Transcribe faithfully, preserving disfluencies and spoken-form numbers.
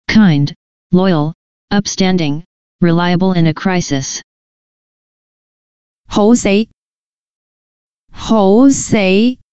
kind, loyal, upstanding, reliable in a crisis. 好死好死